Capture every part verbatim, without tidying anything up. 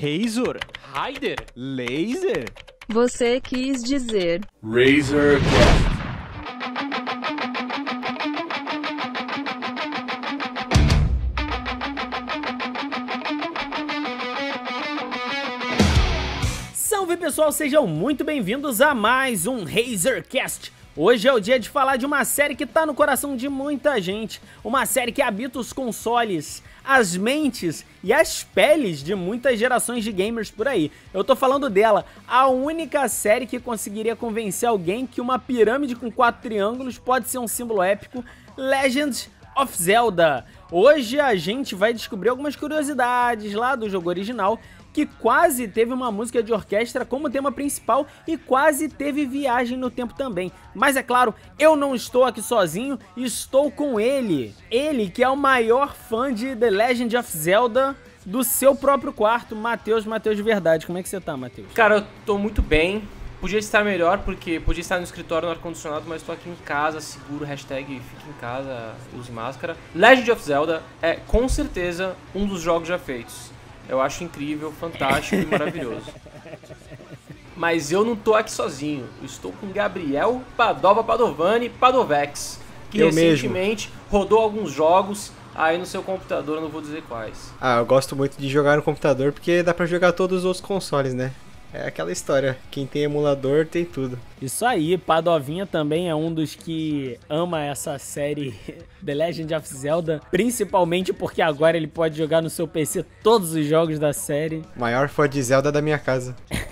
Razor, Raider, Laser. Você quis dizer Razor Cast. Salve pessoal, sejam muito bem-vindos a mais um Razorcast. Hoje é o dia de falar de uma série que tá no coração de muita gente, uma série que habita os consoles, as mentes e as peles de muitas gerações de gamers por aí. Eu tô falando dela, a única série que conseguiria convencer alguém que uma pirâmide com quatro triângulos pode ser um símbolo épico, Legend of Zelda. Hoje a gente vai descobrir algumas curiosidades lá do jogo original, que quase teve uma música de orquestra como tema principal e quase teve viagem no tempo também. Mas é claro, eu não estou aqui sozinho, estou com ele. Ele que é o maior fã de The Legend of Zelda do seu próprio quarto, Matheus, Matheus de verdade. Como é que você tá, Matheus? Cara, eu tô muito bem. Podia estar melhor, porque podia estar no escritório no ar-condicionado, mas tô aqui em casa, seguro, hashtag fique em casa, use máscara. Legend of Zelda é, com certeza, um dos jogos já feitos. Eu acho incrível, fantástico e maravilhoso. Mas eu não tô aqui sozinho. Eu estou com Gabriel Padova Padovani Padovex, que eu recentemente mesmo. rodou alguns jogos aí no seu computador, eu não vou dizer quais. Ah, eu gosto muito de jogar no computador porque dá pra jogar todos os outros consoles, né? É aquela história, quem tem emulador tem tudo. Isso aí, Padovinha também é um dos que ama essa série The Legend of Zelda, principalmente porque agora ele pode jogar no seu P C todos os jogos da série. Maior fã de Zelda da minha casa.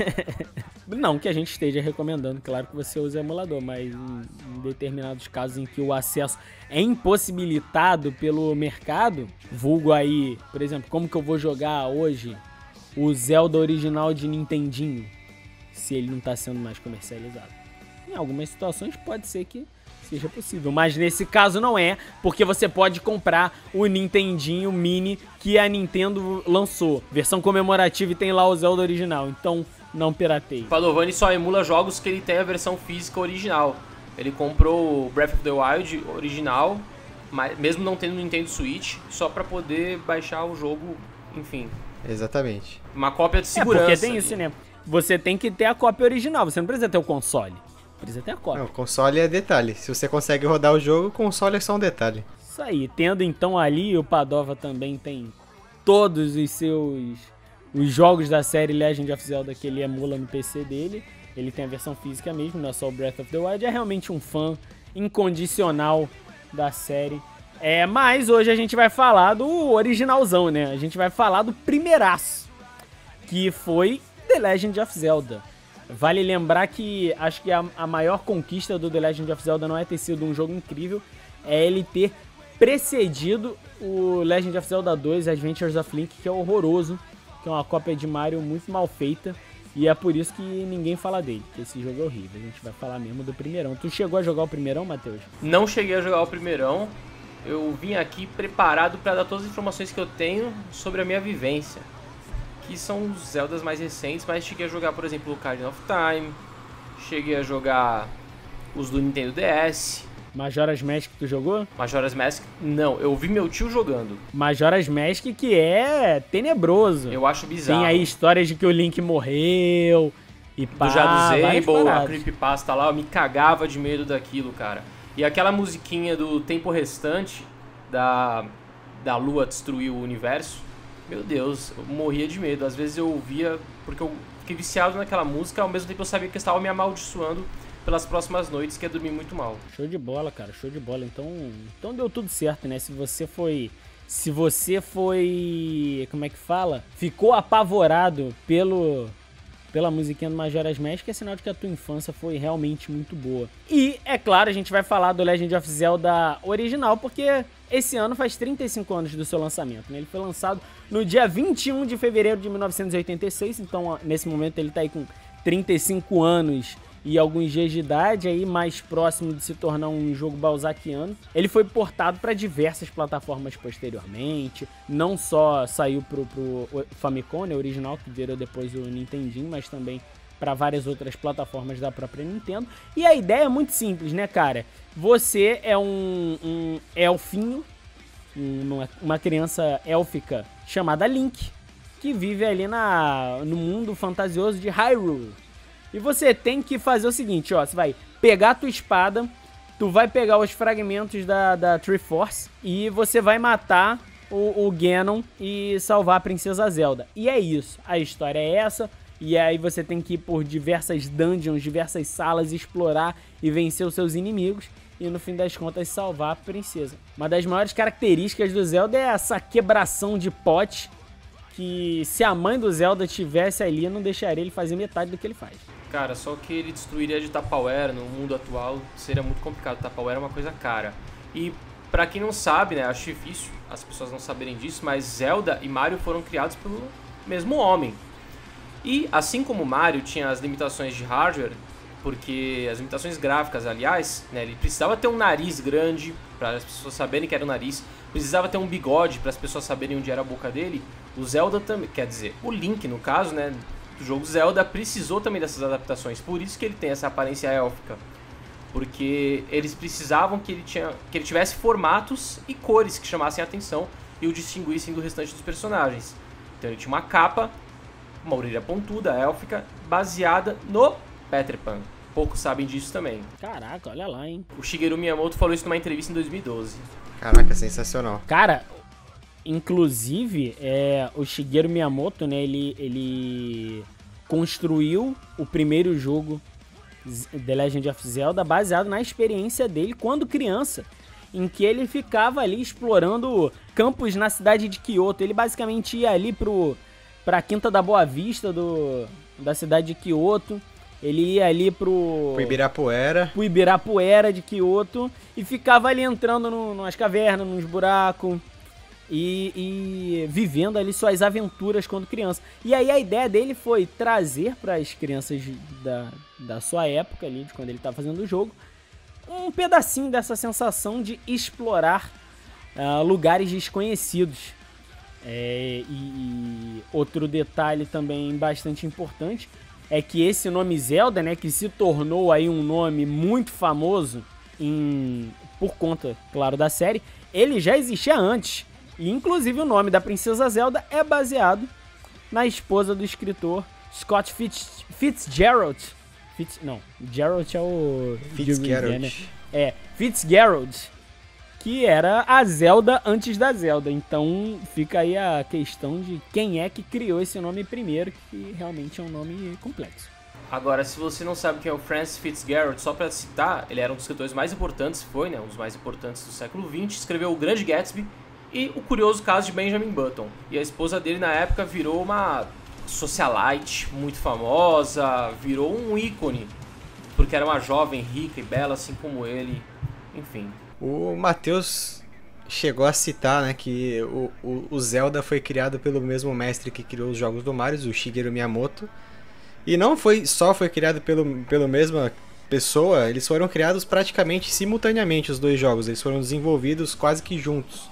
Não que a gente esteja recomendando, claro que você usa emulador, mas em, em determinados casos em que o acesso é impossibilitado pelo mercado, vulgo aí, por exemplo, como que eu vou jogar hoje o Zelda original de Nintendinho, se ele não está sendo mais comercializado. Em algumas situações pode ser que seja possível, mas nesse caso não é, porque você pode comprar o Nintendinho Mini que a Nintendo lançou, versão comemorativa, e tem lá o Zelda original, então não pirateie. O Padovani só emula jogos que ele tem a versão física original. Ele comprou o Breath of the Wild original, mas mesmo não tendo no Nintendo Switch, só para poder baixar o jogo, enfim. Exatamente. Uma cópia de segurança. É, porque tem isso, né? Você tem que ter a cópia original, você não precisa ter o console. Precisa ter a cópia. Não, o console é detalhe. Se você consegue rodar o jogo, o console é só um detalhe. Isso aí. Tendo então ali, o Padova também tem todos os seus... os jogos da série Legend of Zelda que ele emula no P C dele. Ele tem a versão física mesmo, não é só o Breath of the Wild. É realmente um fã incondicional da série. É, mas hoje a gente vai falar do originalzão, né? A gente vai falar do primeiraço, que foi The Legend of Zelda. Vale lembrar que acho que a, a maior conquista do The Legend of Zelda não é ter sido um jogo incrível, é ele ter precedido o Legend of Zelda dois, Adventures of Link, que é horroroso, que é uma cópia de Mario muito mal feita, e é por isso que ninguém fala dele, porque esse jogo é horrível. A gente vai falar mesmo do primeirão. Tu chegou a jogar o primeirão, Matheus? Não cheguei a jogar o primeirão. Eu vim aqui preparado para dar todas as informações que eu tenho sobre a minha vivência, que são os Zeldas mais recentes, mas cheguei a jogar, por exemplo, o Ocarina of Time, cheguei a jogar os do Nintendo D S. Majora's Mask tu jogou? Majora's Mask, não, eu vi meu tio jogando. Majora's Mask que é tenebroso. Eu acho bizarro. Tem aí histórias de que o Link morreu e pá, do Jado várias Zable, a paradas. creepypasta lá, eu me cagava de medo daquilo, cara. E aquela musiquinha do Tempo Restante, da, da Lua destruir o universo, meu Deus, eu morria de medo. Às vezes eu ouvia, porque eu fiquei viciado naquela música, ao mesmo tempo eu sabia que eu estava me amaldiçoando pelas próximas noites, que ia dormir muito mal. Show de bola, cara, show de bola. Então, então deu tudo certo, né? Se você foi... Se você foi... Como é que fala? Ficou apavorado pelo... pela musiquinha do Majora's Mask, é sinal de que a tua infância foi realmente muito boa. E, é claro, a gente vai falar do Legend of Zelda original, porque esse ano faz trinta e cinco anos do seu lançamento, né? Ele foi lançado no dia vinte e um de fevereiro de mil novecentos e oitenta e seis, então, nesse momento, ele tá aí com trinta e cinco anos e alguns dias de idade, aí mais próximo de se tornar um jogo balzaquiano. Ele foi portado para diversas plataformas posteriormente, não só saiu pro, pro Famicom, né, original, que virou depois o Nintendinho, mas também para várias outras plataformas da própria Nintendo. E a ideia é muito simples, né, cara? Você é um, um elfinho, uma, uma criança élfica chamada Link, que vive ali na, no mundo fantasioso de Hyrule. E você tem que fazer o seguinte, ó, você vai pegar a tua espada, tu vai pegar os fragmentos da, da Triforce e você vai matar o, o Ganon e salvar a Princesa Zelda. E é isso, a história é essa, e aí você tem que ir por diversas dungeons, diversas salas, explorar e vencer os seus inimigos e no fim das contas salvar a princesa. Uma das maiores características do Zelda é essa quebração de pote, que se a mãe do Zelda tivesse ali, não deixaria ele fazer metade do que ele faz. Cara, só que ele destruiria de Tupperware no mundo atual seria muito complicado. Tupperware é uma coisa cara. E pra quem não sabe, né, acho difícil as pessoas não saberem disso, mas Zelda e Mario foram criados pelo mesmo homem. E assim como Mario tinha as limitações de hardware, porque as limitações gráficas, aliás, né, ele precisava ter um nariz grande para as pessoas saberem que era o nariz, precisava ter um bigode para as pessoas saberem onde era a boca dele. O Zelda também, quer dizer, o Link no caso, né, do jogo Zelda precisou também dessas adaptações, por isso que ele tem essa aparência élfica, porque eles precisavam que ele, tinha, que ele tivesse formatos e cores que chamassem a atenção e o distinguissem do restante dos personagens. Então ele tinha uma capa, uma orelha pontuda, élfica, baseada no Peter Pan. Poucos sabem disso também. Caraca, olha lá, hein. O Shigeru Miyamoto falou isso numa entrevista em dois mil e doze. Caraca, sensacional. Cara, inclusive, é, o Shigeru Miyamoto, né, ele, ele construiu o primeiro jogo The Legend of Zelda baseado na experiência dele quando criança, em que ele ficava ali explorando campos na cidade de Kyoto. Ele basicamente ia ali pro, pra Quinta da Boa Vista do, da cidade de Kyoto. Ele ia ali pro... Pro Ibirapuera. Pro Ibirapuera de Kyoto e ficava ali entrando no, nas cavernas, nos buracos. E, e vivendo ali suas aventuras quando criança. E aí a ideia dele foi trazer para as crianças da, da sua época ali, de quando ele estava fazendo o jogo, um pedacinho dessa sensação de explorar uh, lugares desconhecidos. É, e, e outro detalhe também bastante importante é que esse nome Zelda, né, que se tornou aí um nome muito famoso em, por conta, claro, da série, ele já existia antes. E, inclusive, o nome da Princesa Zelda é baseado na esposa do escritor Scott Fitz, Fitzgerald. Fitz, não, Gerald é o... Fitzgerald. Né? É, Fitzgerald, que era a Zelda antes da Zelda. Então, fica aí a questão de quem é que criou esse nome primeiro, que realmente é um nome complexo. Agora, se você não sabe quem é o Francis Fitzgerald, só pra citar, ele era um dos escritores mais importantes, foi, né, um dos mais importantes do século vinte, escreveu O Grande Gatsby, e o curioso caso de Benjamin Button. E a esposa dele, na época, virou uma socialite muito famosa, virou um ícone, porque era uma jovem rica e bela, assim como ele, enfim. O Matheus chegou a citar, né, que o, o, o Zelda foi criado pelo mesmo mestre que criou os jogos do Mario, o Shigeru Miyamoto. E não foi só foi criado pelo, pelo mesma pessoa, eles foram criados praticamente simultaneamente, os dois jogos. Eles foram desenvolvidos quase que juntos.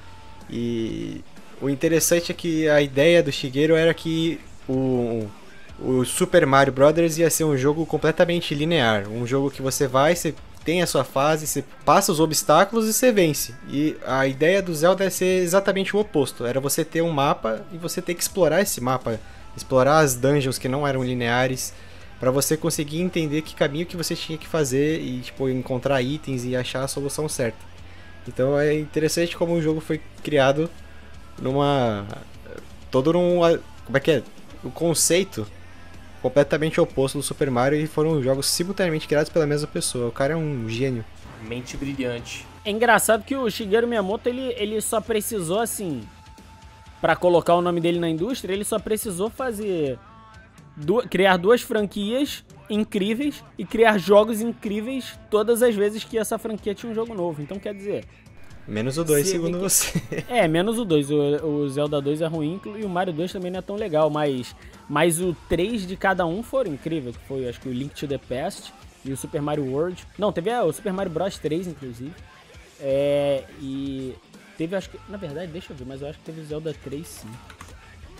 E o interessante é que a ideia do Shigeru era que o, o Super Mario Bros. Ia ser um jogo completamente linear. Um jogo que você vai, você tem a sua fase, você passa os obstáculos e você vence. E a ideia do Zelda é ser exatamente o oposto. Era você ter um mapa e você ter que explorar esse mapa. Explorar as dungeons que não eram lineares, para você conseguir entender que caminho que você tinha que fazer e tipo, encontrar itens e achar a solução certa. Então é interessante como o jogo foi criado numa... todo num... como é que é? O conceito completamente oposto do Super Mario, e foram jogos simultaneamente criados pela mesma pessoa. O cara é um gênio. Mente brilhante. É engraçado que o Shigeru Miyamoto, ele, ele só precisou, assim, pra colocar o nome dele na indústria, ele só precisou fazer... Du- criar duas franquias incríveis e criar jogos incríveis todas as vezes que essa franquia tinha um jogo novo. Então, quer dizer... Menos o dois, se segundo que... você. É, menos o dois. O, o Zelda dois é ruim e o Mario dois também não é tão legal, mas, mas o três de cada um foram incríveis, que foi, acho que o Link to the Past e o Super Mario World. Não, teve o Super Mario Bros três, inclusive. É, e teve, acho que... Na verdade, deixa eu ver, mas eu acho que teve o Zelda três, sim.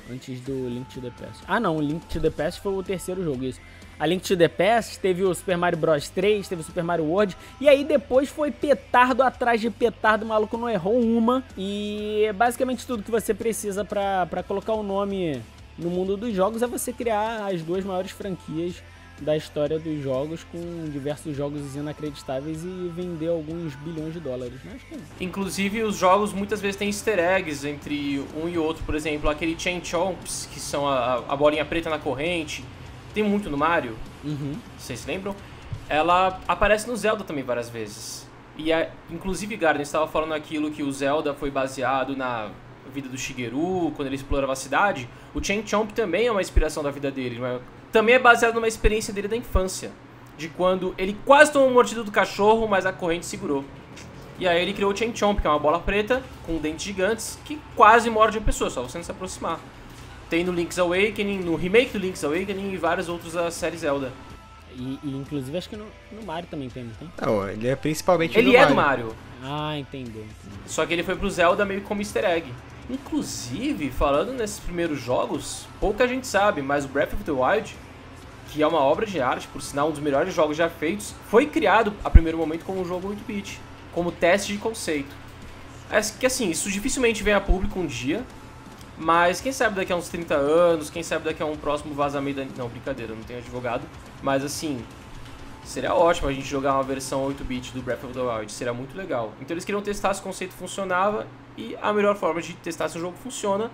Antes do Link to the Past. Ah, não, o Link to the Past foi o terceiro jogo, isso. A Link to the Past teve o Super Mario Bros três, teve o Super Mario World, e aí depois foi petardo atrás de petardo, o maluco não errou uma. E basicamente tudo que você precisa pra, pra colocar o nome no mundo dos jogos é você criar as duas maiores franquias da história dos jogos, com diversos jogos inacreditáveis e vender alguns bilhões de dólares, né? Acho que... Inclusive, os jogos muitas vezes têm easter eggs entre um e outro. Por exemplo, aquele Chain Chomps, que são a, a bolinha preta na corrente. Tem muito no Mario, Uhum. vocês se lembram? Ela aparece no Zelda também várias vezes. E, a, inclusive, Garden estava falando aquilo que o Zelda foi baseado na vida do Shigeru, quando ele explorava a cidade. O Chain Chomp também é uma inspiração da vida dele, não é? Também é baseado numa experiência dele da infância, de quando ele quase tomou uma mordida do cachorro, mas a corrente segurou. E aí ele criou o Chain Chomp, que é uma bola preta com dentes gigantes que quase morde a pessoa, só você não se aproximar. Tem no Link's Awakening, no remake do Link's Awakening e vários outros da série Zelda. E, e inclusive acho que no, no Mario também tem, não tem? Não, ele é principalmente Ele do é Mario. do Mario, Ah, entendeu. entendeu. só que ele foi pro Zelda meio como easter egg. Inclusive, falando nesses primeiros jogos, pouca gente sabe, mas o Breath of the Wild, que é uma obra de arte, por sinal um dos melhores jogos já feitos, foi criado a primeiro momento como um jogo oito bit, como teste de conceito. É que assim, isso dificilmente vem a público um dia, mas quem sabe daqui a uns trinta anos, quem sabe daqui a um próximo vazamento da... Não, brincadeira, eu não tenho advogado, mas assim, seria ótimo a gente jogar uma versão oito bit do Breath of the Wild, seria muito legal. Então eles queriam testar se o conceito funcionava, e a melhor forma de testar se o jogo funciona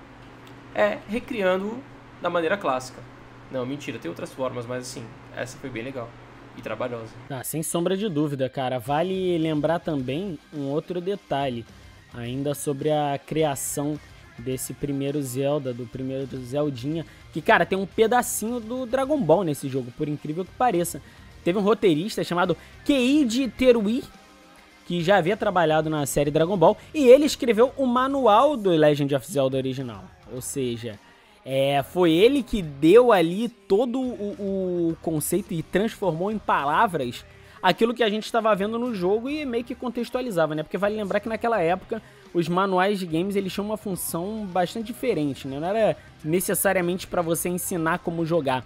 é recriando da maneira clássica. Não, mentira, tem outras formas, mas assim, essa foi bem legal e trabalhosa. Ah, sem sombra de dúvida, cara. Vale lembrar também um outro detalhe, ainda sobre a criação desse primeiro Zelda, do primeiro Zeldinha, que, cara, tem um pedacinho do Dragon Ball nesse jogo, por incrível que pareça. Teve um roteirista chamado Keiji Terui, que já havia trabalhado na série Dragon Ball, e ele escreveu o manual do Legend of Zelda original, ou seja... É, foi ele que deu ali todo o, o conceito e transformou em palavras aquilo que a gente estava vendo no jogo e meio que contextualizava, né? Porque vale lembrar que naquela época os manuais de games eles tinham uma função bastante diferente, né? Não era necessariamente para você ensinar como jogar,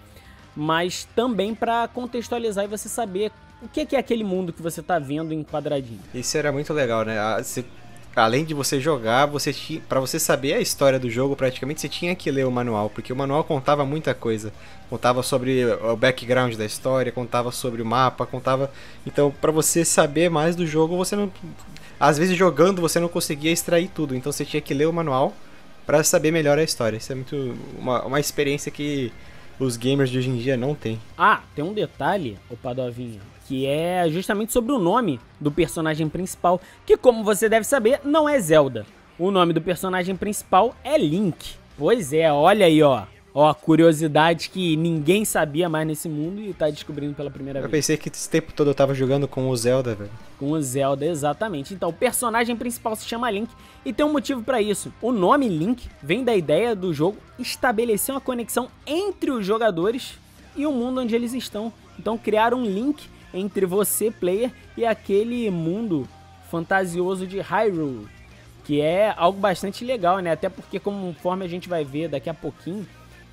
mas também para contextualizar e você saber o que é aquele mundo que você tá vendo em quadradinho. Isso era muito legal, né? Ah, você... Além de você jogar, você tinha, para você saber a história do jogo, praticamente você tinha que ler o manual, porque o manual contava muita coisa. Contava sobre o background da história, contava sobre o mapa, contava... Então, para você saber mais do jogo, você não... Às vezes jogando, você não conseguia extrair tudo, então você tinha que ler o manual para saber melhor a história. Isso é muito uma, uma experiência que os gamers de hoje em dia não têm. Ah, tem um detalhe, ô Padovinho, que é justamente sobre o nome do personagem principal, que, como você deve saber, não é Zelda. O nome do personagem principal é Link. Pois é, olha aí, ó. Ó, curiosidade que ninguém sabia mais nesse mundo e tá descobrindo pela primeira Eu vez. pensei que esse tempo todo eu tava jogando com o Zelda, velho. Com o Zelda, exatamente. Então, o personagem principal se chama Link e tem um motivo pra isso. O nome Link vem da ideia do jogo estabelecer uma conexão entre os jogadores e o mundo onde eles estão. Então, criar um link entre você, player, e aquele mundo fantasioso de Hyrule, que é algo bastante legal, né? Até porque, conforme a gente vai ver daqui a pouquinho,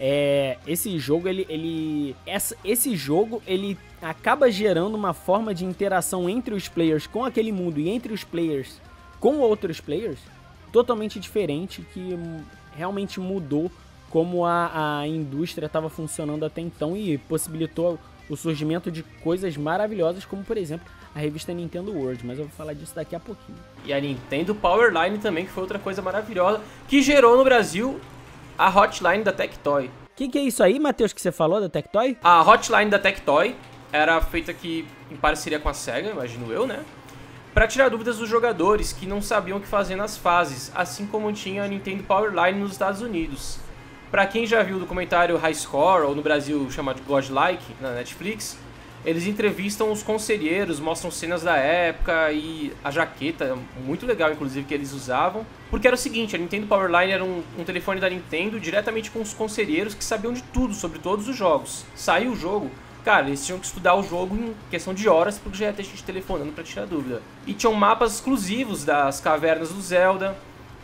é, esse jogo, ele, ele, essa, esse jogo, ele acaba gerando uma forma de interação entre os players com aquele mundo e entre os players com outros players totalmente diferente, que realmente mudou como a, a indústria estava funcionando até então e possibilitou o surgimento de coisas maravilhosas, como, por exemplo, a revista Nintendo World, mas eu vou falar disso daqui a pouquinho. E a Nintendo Powerline também, que foi outra coisa maravilhosa, que gerou no Brasil a Hotline da Tectoy. O que, que é isso aí, Matheus, que você falou da Tectoy? A Hotline da Tectoy era feita aqui em parceria com a SEGA, imagino eu, né? Para tirar dúvidas dos jogadores que não sabiam o que fazer nas fases, assim como tinha a Nintendo Powerline nos Estados Unidos. Para quem já viu o documentário High Score, ou no Brasil chamado Godlike, na Netflix, eles entrevistam os conselheiros, mostram cenas da época e a jaqueta, muito legal inclusive, que eles usavam. Porque era o seguinte, a Nintendo Powerline era um, um telefone da Nintendo diretamente com os conselheiros que sabiam de tudo, sobre todos os jogos. Saiu o jogo, cara, eles tinham que estudar o jogo em questão de horas, porque já ia ter gente telefonando pra tirar dúvida. E tinham mapas exclusivos das cavernas do Zelda,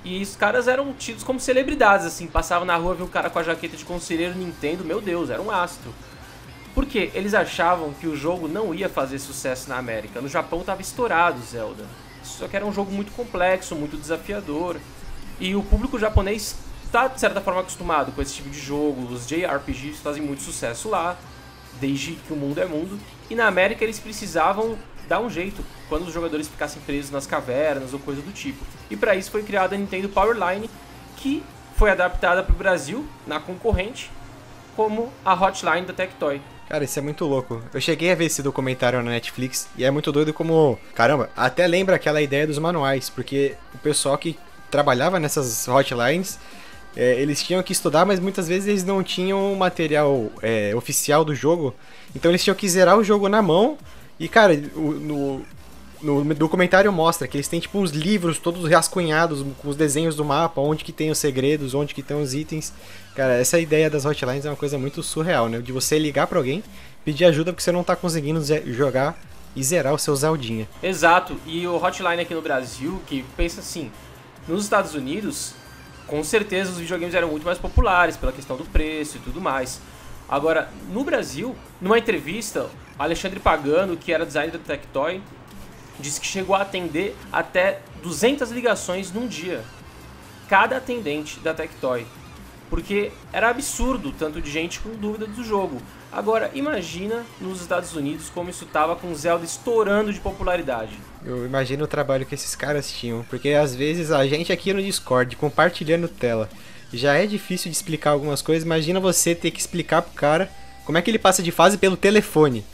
E os caras eram tidos como celebridades, assim, passavam na rua, viu um cara com a jaqueta de conselheiro Nintendo, meu Deus, era um astro. Por quê? Eles achavam que o jogo não ia fazer sucesso na América. No Japão tava estourado Zelda. Só que era um jogo muito complexo, muito desafiador. E o público japonês está, de certa forma, acostumado com esse tipo de jogo. Os J R P Gs fazem muito sucesso lá, desde que o mundo é mundo. E na América eles precisavam dar um jeito quando os jogadores ficassem presos nas cavernas ou coisa do tipo. E para isso foi criada a Nintendo Powerline, que foi adaptada para o Brasil, na concorrente, como a Hotline da Tectoy. Cara, isso é muito louco. Eu cheguei a ver esse documentário na Netflix e é muito doido como... Caramba, até lembra aquela ideia dos manuais, porque o pessoal que trabalhava nessas hotlines, é, eles tinham que estudar, mas muitas vezes eles não tinham material é, oficial do jogo, então eles tinham que zerar o jogo na mão. E, cara, o, no, no documentário mostra que eles têm, tipo, uns livros todos rascunhados com os desenhos do mapa, onde que tem os segredos, onde que tem os itens. Cara, essa ideia das hotlines é uma coisa muito surreal, né? De você ligar pra alguém, pedir ajuda porque você não tá conseguindo jogar e zerar o seu Zeldinha. Exato, e o Hotline aqui no Brasil, que pensa assim, nos Estados Unidos, com certeza os videogames eram muito mais populares pela questão do preço e tudo mais. Agora, no Brasil, numa entrevista, Alexandre Pagano, que era designer da Tectoy, disse que chegou a atender até duzentas ligações num dia. Cada atendente da Tectoy. Porque era absurdo tanto de gente com dúvida do jogo. Agora, imagina nos Estados Unidos como isso tava com Zelda estourando de popularidade. Eu imagino o trabalho que esses caras tinham. Porque às vezes a gente aqui no Discord, compartilhando tela, já é difícil de explicar algumas coisas. Imagina você ter que explicar pro cara como é que ele passa de fase pelo telefone.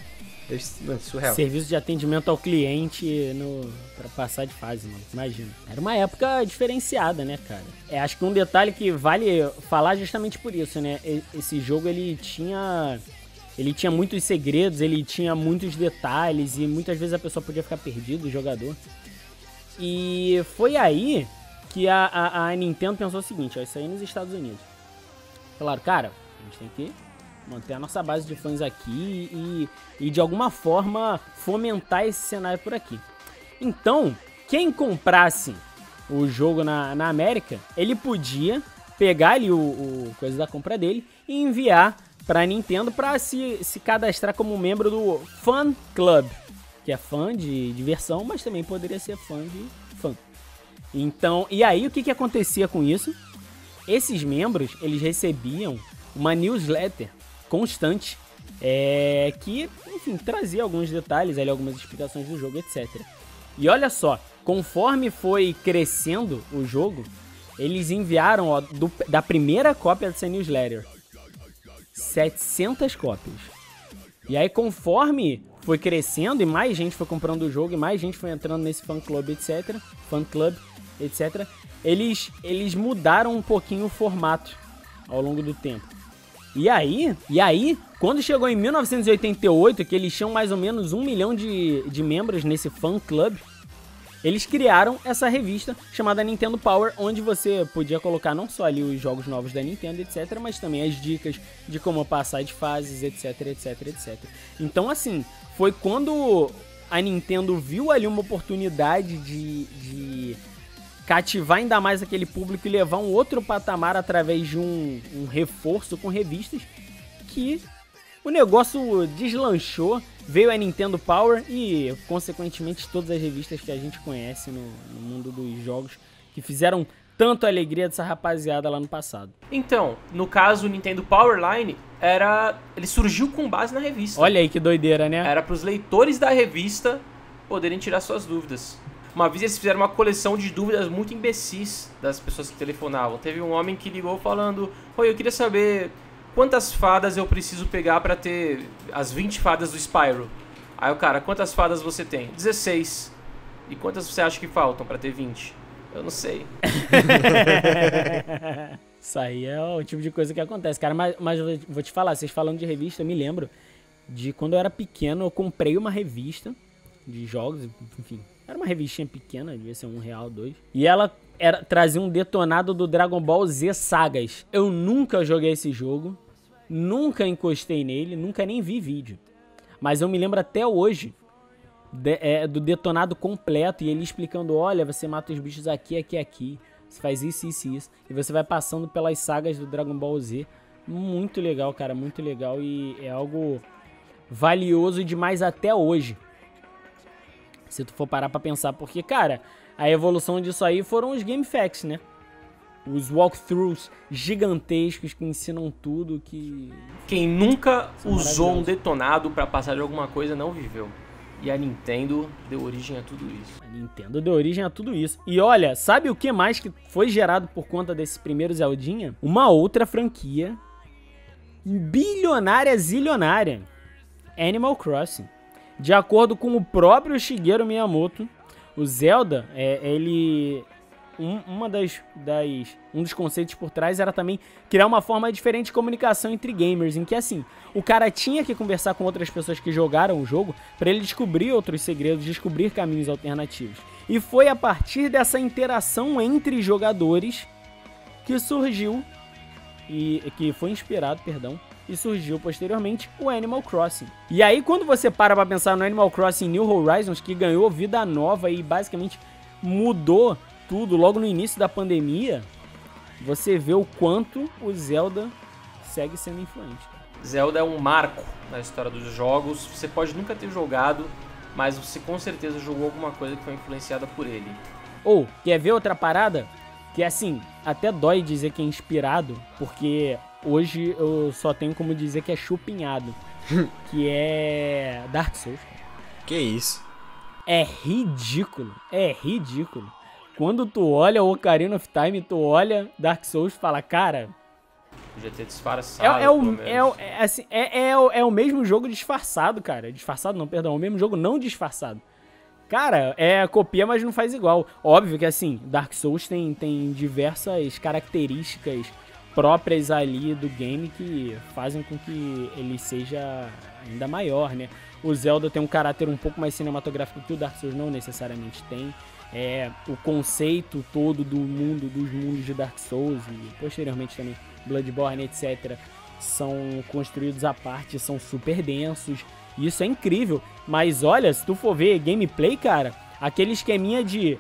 É surreal. Serviço de atendimento ao cliente no, pra passar de fase, mano. Imagina. Era uma época diferenciada, né, cara? É, acho que um detalhe que vale falar justamente por isso, né? Esse jogo, ele tinha... Ele tinha muitos segredos, ele tinha muitos detalhes e muitas vezes a pessoa podia ficar perdida, o jogador. E foi aí que a, a, a Nintendo pensou o seguinte, ó, isso aí nos Estados Unidos. Falaram, cara, a gente tem que manter a nossa base de fãs aqui e, e de alguma forma fomentar esse cenário por aqui. Então, quem comprasse o jogo na, na América, ele podia pegar ali o, o coisa da compra dele e enviar para a Nintendo para se, se cadastrar como membro do Fan Club, que é fã de diversão, mas também poderia ser fã de fã. Então, e aí o que, que acontecia com isso? Esses membros, eles recebiam uma newsletter constante, é, que, enfim, trazia alguns detalhes, ali, algumas explicações do jogo, etcétera. E olha só, conforme foi crescendo o jogo, eles enviaram, ó, do, da primeira cópia dessa newsletter, setecentas cópias. E aí, conforme foi crescendo e mais gente foi comprando o jogo e mais gente foi entrando nesse fan club, etcétera, fan club, etcétera, eles, eles mudaram um pouquinho o formato ao longo do tempo. E aí, e aí, quando chegou em mil novecentos e oitenta e oito, que eles tinham mais ou menos um milhão de, de membros nesse fan club, eles criaram essa revista chamada Nintendo Power, onde você podia colocar não só ali os jogos novos da Nintendo, etcétera, mas também as dicas de como passar de fases, etc, etc, etcétera. Então, assim, foi quando a Nintendo viu ali uma oportunidade de, de cativar ainda mais aquele público e levar um outro patamar através de um, um reforço com revistas, que o negócio deslanchou, veio a Nintendo Power e, consequentemente, todas as revistas que a gente conhece no, no mundo dos jogos, que fizeram tanto a alegria dessa rapaziada lá no passado. Então, no caso, o Nintendo Powerline, era, ele surgiu com base na revista. Olha aí que doideira, né? Era para os leitores da revista poderem tirar suas dúvidas. Uma vez eles fizeram uma coleção de dúvidas muito imbecis das pessoas que telefonavam. Teve um homem que ligou falando: oi, eu queria saber quantas fadas eu preciso pegar pra ter as vinte fadas do Spyro. Aí o cara, quantas fadas você tem? dezesseis. E quantas você acha que faltam pra ter vinte? Eu não sei. Isso aí é o tipo de coisa que acontece, cara. Mas, mas eu vou te falar, vocês falando de revista, eu me lembro de quando eu era pequeno, eu comprei uma revista de jogos, enfim. Era uma revistinha pequena, devia ser um real, dois. E ela era, trazia um detonado do Dragon Ball Z Sagas. Eu nunca joguei esse jogo, nunca encostei nele, nunca nem vi vídeo. Mas eu me lembro até hoje de, é, do detonado completo e ele explicando, olha, você mata os bichos aqui, aqui, aqui. você faz isso, isso e isso. E você vai passando pelas sagas do Dragon Ball Z. Muito legal, cara, muito legal. E é algo valioso demais até hoje. Se tu for parar pra pensar. Porque, cara, a evolução disso aí foram os Game Facts, né? Os walkthroughs gigantescos que ensinam tudo, que... Quem nunca São usou um detonado pra passar de alguma coisa não viveu. E a Nintendo deu origem a tudo isso. A Nintendo deu origem a tudo isso. E olha, sabe o que mais que foi gerado por conta desse primeiro Zeldinha? Uma outra franquia bilionária, zilionária. Animal Crossing. De acordo com o próprio Shigeru Miyamoto, o Zelda, é, ele... Um, uma das, das, um dos conceitos por trás era também criar uma forma diferente de comunicação entre gamers, em que assim, o cara tinha que conversar com outras pessoas que jogaram o jogo para ele descobrir outros segredos, descobrir caminhos alternativos. E foi a partir dessa interação entre jogadores que surgiu, e que foi inspirado, perdão, e surgiu posteriormente o Animal Crossing. E aí quando você para pra pensar no Animal Crossing New Horizons, que ganhou vida nova e basicamente mudou tudo logo no início da pandemia, você vê o quanto o Zelda segue sendo influente. Zelda é um marco na história dos jogos. Você pode nunca ter jogado, mas você com certeza jogou alguma coisa que foi influenciada por ele. Ou, quer ver outra parada? Que assim, até dói dizer que é inspirado, porque hoje eu só tenho como dizer que é chupinhado. Que é Dark Souls. Que isso? É ridículo, é ridículo. Quando tu olha o Ocarina of Time, tu olha Dark Souls e fala, cara... Podia ter disfarçado, é, é, o, é, o, é, assim, é, é, o, é o mesmo jogo disfarçado, cara. Disfarçado não, perdão. É o mesmo jogo não disfarçado. Cara, é copia, mas não faz igual. Óbvio que, assim, Dark Souls tem, tem diversas características próprias ali do game que fazem com que ele seja ainda maior, né? O Zelda tem um caráter um pouco mais cinematográfico que o Dark Souls não necessariamente tem. É, o conceito todo do mundo, dos mundos de Dark Souls e posteriormente também Bloodborne, etcétera, são construídos à parte, são super densos. E isso é incrível. Mas olha, se tu for ver gameplay, cara, aquele esqueminha de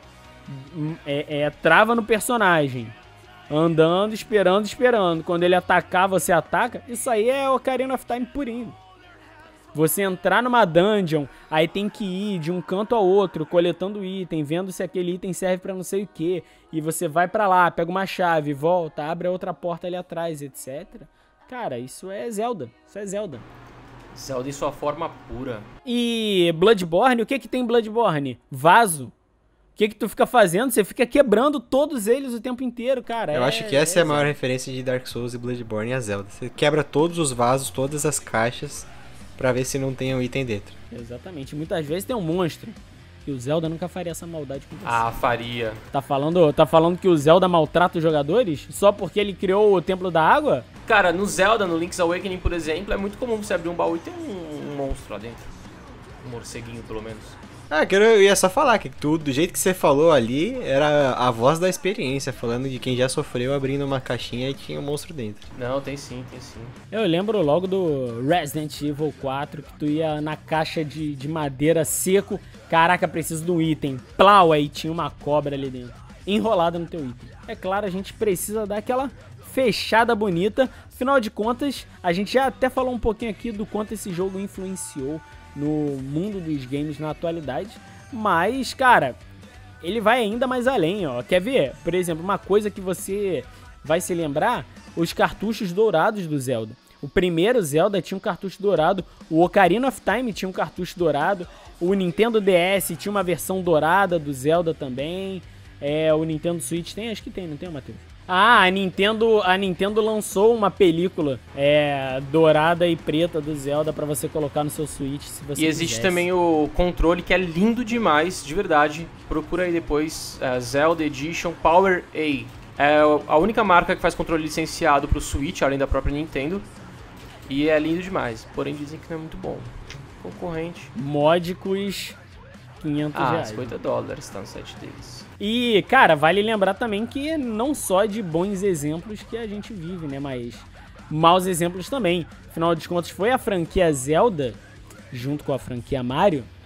é, é, trava no personagem, andando, esperando, esperando. Quando ele atacar, você ataca. Isso aí é Ocarina of Time purinho. Você entrar numa dungeon, aí tem que ir de um canto ao outro, coletando item, vendo se aquele item serve pra não sei o que. E você vai pra lá, pega uma chave, volta, abre a outra porta ali atrás, etcétera. Cara, isso é Zelda. Isso é Zelda. Zelda em sua forma pura. E Bloodborne, o que que tem em Bloodborne? Vaso. O que que tu fica fazendo? Você fica quebrando todos eles o tempo inteiro, cara. Eu é, acho que essa é, é a maior Zelda. referência de Dark Souls e Bloodborne, a Zelda. Você quebra todos os vasos, todas as caixas, pra ver se não tem um item dentro. Exatamente. Muitas vezes tem um monstro. E o Zelda nunca faria essa maldade com você. Ah, faria. Tá falando, tá falando que o Zelda maltrata os jogadores? Só porque ele criou o Templo da Água? Cara, no Zelda, no Link's Awakening, por exemplo, é muito comum você abrir um baú e ter um, um monstro lá dentro. Um morceguinho, pelo menos. Ah, que eu ia só falar que tudo, do jeito que você falou ali, era a voz da experiência, falando de quem já sofreu abrindo uma caixinha e tinha um monstro dentro. Não, tem sim, tem sim. Eu lembro logo do Resident Evil quatro, que tu ia na caixa de, de madeira seco. Caraca, preciso de um item. Plau, aí tinha uma cobra ali dentro, enrolada no teu item. É claro, a gente precisa dar aquela fechada bonita. Afinal de contas, a gente já até falou um pouquinho aqui do quanto esse jogo influenciou no mundo dos games na atualidade, mas, cara, ele vai ainda mais além, ó. Quer ver? Por exemplo, uma coisa que você vai se lembrar, os cartuchos dourados do Zelda. O primeiro Zelda tinha um cartucho dourado, o Ocarina of Time tinha um cartucho dourado, o Nintendo D S tinha uma versão dourada do Zelda também, é, o Nintendo Switch tem? Acho que tem, não tem, Matheus? Ah, a Nintendo, a Nintendo lançou uma película é, dourada e preta do Zelda pra você colocar no seu Switch, se você E existe quisesse. também o controle, que é lindo demais, de verdade. Procura aí depois, é, Zelda Edition Power A. É a única marca que faz controle licenciado pro Switch, além da própria Nintendo. E é lindo demais, porém dizem que não é muito bom. Concorrente. Módicos quinhentos Ah, reais. cinquenta dólares tá no site deles. E, cara, vale lembrar também que não só de bons exemplos que a gente vive, né? Mas maus exemplos também. Afinal de contas, foi a franquia Zelda, junto com a franquia Mario,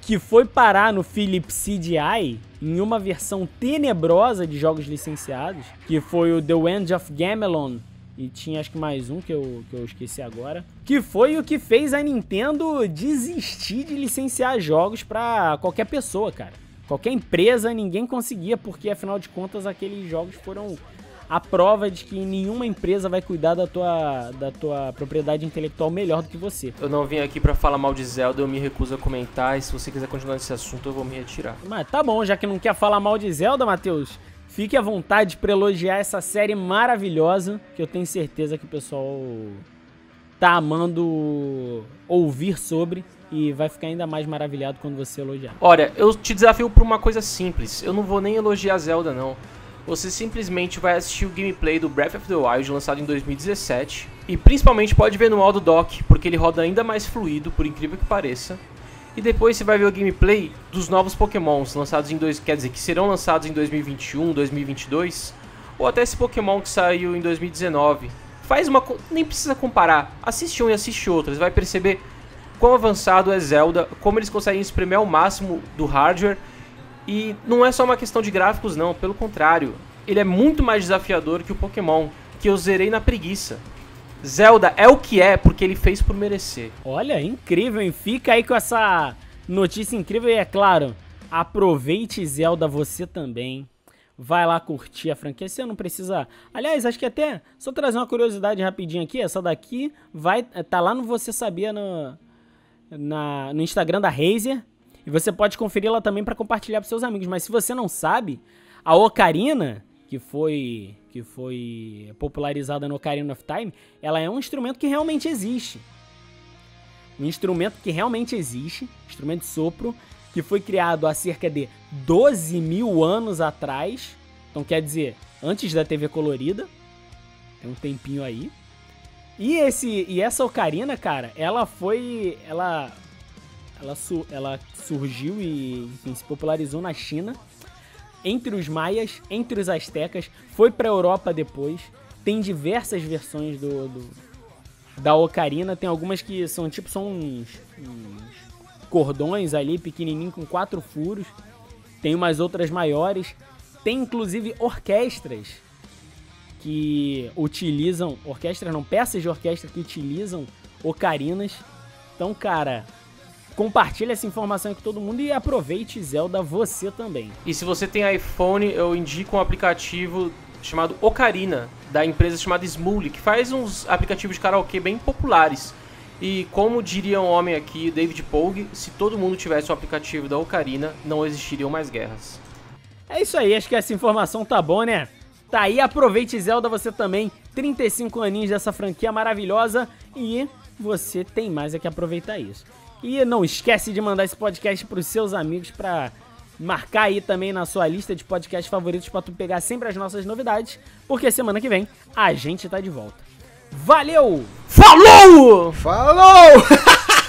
que foi parar no Philips C D I em uma versão tenebrosa de jogos licenciados, que foi o The End of Gamelon, e tinha acho que mais um que eu, que eu esqueci agora, que foi o que fez a Nintendo desistir de licenciar jogos pra qualquer pessoa, cara. Qualquer empresa, ninguém conseguia, porque afinal de contas aqueles jogos foram a prova de que nenhuma empresa vai cuidar da tua, da tua propriedade intelectual melhor do que você. Eu não vim aqui pra falar mal de Zelda, eu me recuso a comentar, e se você quiser continuar nesse assunto eu vou me retirar. Mas tá bom, já que não quer falar mal de Zelda, Matheus, fique à vontade pra elogiar essa série maravilhosa, que eu tenho certeza que o pessoal tá amando ouvir sobre e vai ficar ainda mais maravilhado quando você elogiar. Olha, eu te desafio por uma coisa simples, eu não vou nem elogiar Zelda não. Você simplesmente vai assistir o gameplay do Breath of the Wild lançado em dois mil e dezessete e principalmente pode ver no modo dock, porque ele roda ainda mais fluido, por incrível que pareça. E depois você vai ver o gameplay dos novos Pokémons lançados em dois, quer dizer, que serão lançados em dois mil e vinte e um, dois mil e vinte e dois, ou até esse Pokémon que saiu em dois mil e dezenove. Faz uma, nem precisa comparar, assiste um e assiste outro, você vai perceber quão avançado é Zelda, como eles conseguem espremer ao máximo do hardware. E não é só uma questão de gráficos não, pelo contrário, ele é muito mais desafiador que o Pokémon, que eu zerei na preguiça. Zelda é o que é porque ele fez por merecer. Olha, incrível, hein? Fica aí com essa notícia incrível e é claro, aproveite Zelda você também. Vai lá curtir a franquia, você não precisa... Aliás, acho que até, só trazer uma curiosidade rapidinho aqui, essa daqui vai tá lá no Você Sabia no, na, no Instagram da Razer. E você pode conferir ela também para compartilhar para seus amigos. Mas se você não sabe, a Ocarina, que foi, que foi popularizada no Ocarina of Time, ela é um instrumento que realmente existe. Um instrumento que realmente existe, instrumento de sopro, que foi criado há cerca de doze mil anos atrás. Então quer dizer, antes da T V colorida. Tem um tempinho aí. E, esse, e essa Ocarina, cara, ela foi... Ela... Ela, su ela surgiu e enfim, se popularizou na China, entre os maias, entre os astecas, foi pra Europa depois. Tem diversas versões do, do da Ocarina, tem algumas que são tipo são uns, uns cordões ali, pequenininho com quatro furos. Tem umas outras maiores. Tem inclusive orquestras que utilizam, orquestras não, peças de orquestra que utilizam ocarinas. Então, cara... Compartilhe essa informação aí com todo mundo e aproveite Zelda você também. E se você tem iPhone, eu indico um aplicativo chamado Ocarina, da empresa chamada Smule, que faz uns aplicativos de karaokê bem populares. E como diria um homem aqui, David Pogue, se todo mundo tivesse um aplicativo da Ocarina, não existiriam mais guerras. É isso aí, acho que essa informação tá bom, né? Tá aí, aproveite Zelda você também, trinta e cinco aninhos dessa franquia maravilhosa e você tem mais é que aproveitar isso. E não esquece de mandar esse podcast pros seus amigos pra marcar aí também na sua lista de podcasts favoritos pra tu pegar sempre as nossas novidades, porque semana que vem a gente tá de volta. Valeu! Falou! Falou!